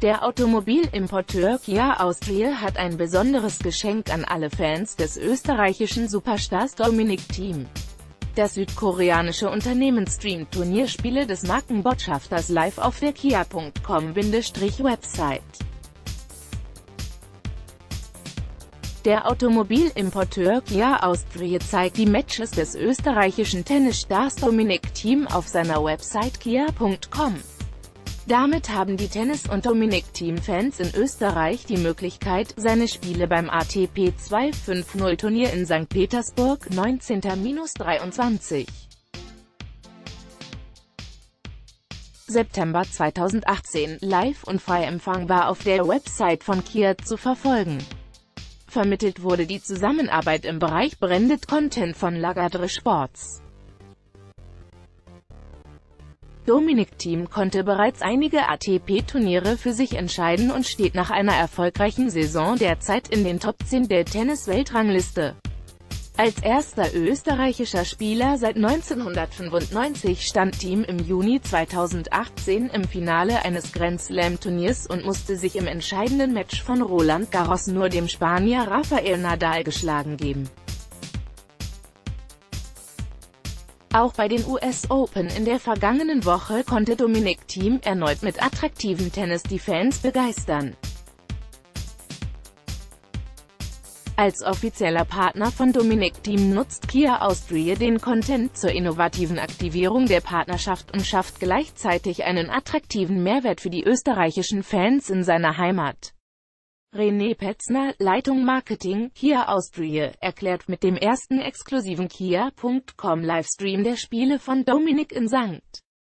Der Automobilimporteur Kia Austria hat ein besonderes Geschenk an alle Fans des österreichischen Superstars Dominic Thiem. Das südkoreanische Unternehmen streamt Turnierspiele des Markenbotschafters live auf der kia.com-Website. Der Automobilimporteur Kia Austria zeigt die Matches des österreichischen Tennisstars Dominic Thiem auf seiner Website kia.com. Damit haben die Tennis- und Dominic Thiem-Fans in Österreich die Möglichkeit, seine Spiele beim ATP 250-Turnier in St. Petersburg 19-23. September 2018 live und frei empfangbar auf der Website von Kia zu verfolgen. Vermittelt wurde die Zusammenarbeit im Bereich Branded Content von Lagardère Sports. Dominic Thiem konnte bereits einige ATP-Turniere für sich entscheiden und steht nach einer erfolgreichen Saison derzeit in den Top 10 der Tennis-Weltrangliste. Als erster österreichischer Spieler seit 1995 stand Thiem im Juni 2018 im Finale eines Grand-Slam-Turniers und musste sich im entscheidenden Match von Roland Garros nur dem Spanier Rafael Nadal geschlagen geben. Auch bei den US Open in der vergangenen Woche konnte Dominic Thiem erneut mit attraktivem Tennis die Fans begeistern. Als offizieller Partner von Dominic Thiem nutzt Kia Austria den Content zur innovativen Aktivierung der Partnerschaft und schafft gleichzeitig einen attraktiven Mehrwert für die österreichischen Fans in seiner Heimat. René Petzner, Leitung Marketing, Kia Austria, erklärt mit dem ersten exklusiven kia.com Livestream der Spiele von Dominic in St.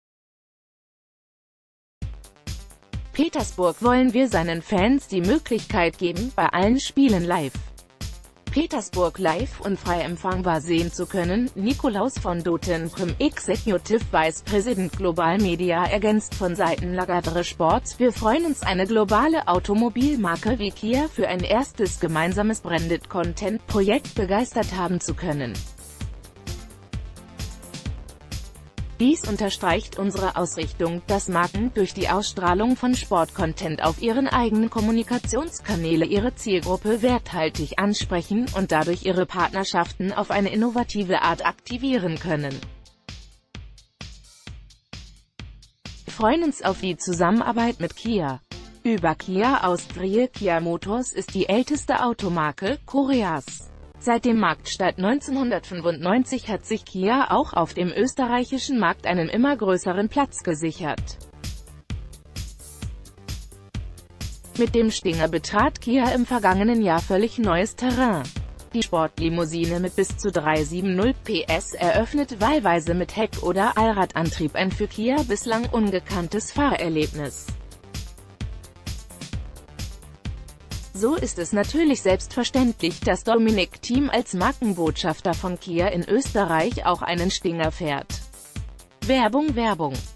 Petersburg wollen wir seinen Fans die Möglichkeit geben, bei allen Spielen live Petersburg live und frei empfangbar sehen zu können. Nikolaus von Doten-Prim, Executive Vice President Global Media, ergänzt von Seiten Lagardère Sports: Wir freuen uns, eine globale Automobilmarke wie Kia für ein erstes gemeinsames Branded-Content-Projekt begeistert haben zu können. Dies unterstreicht unsere Ausrichtung, dass Marken durch die Ausstrahlung von Sportcontent auf ihren eigenen Kommunikationskanäle ihre Zielgruppe werthaltig ansprechen und dadurch ihre Partnerschaften auf eine innovative Art aktivieren können. Wir freuen uns auf die Zusammenarbeit mit Kia. Über Kia Austria. Kia Motors ist die älteste Automarke Koreas. Seit dem Marktstart 1995 hat sich Kia auch auf dem österreichischen Markt einen immer größeren Platz gesichert. Mit dem Stinger betrat Kia im vergangenen Jahr völlig neues Terrain. Die Sportlimousine mit bis zu 370 PS eröffnet wahlweise mit Heck- oder Allradantrieb ein für Kia bislang ungekanntes Fahrerlebnis. So ist es natürlich selbstverständlich, dass Dominic Thiem als Markenbotschafter von Kia in Österreich auch einen Stinger fährt. Werbung.